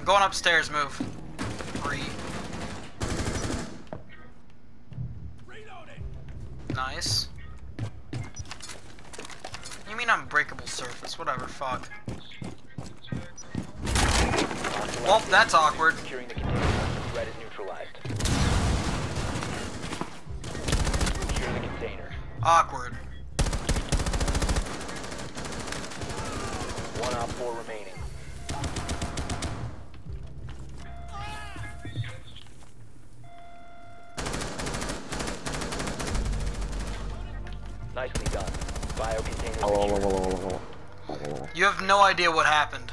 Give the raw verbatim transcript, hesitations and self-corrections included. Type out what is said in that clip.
I'm going upstairs, move. Three. Nice. You mean unbreakable surface? Whatever, fuck. Well, that's awkward. Securing the container. Threat is neutralized. Secure the container. Awkward. One op four remaining. Nicely done. Bio container. Hello, hello, hello, hello, hello. You have no idea what happened.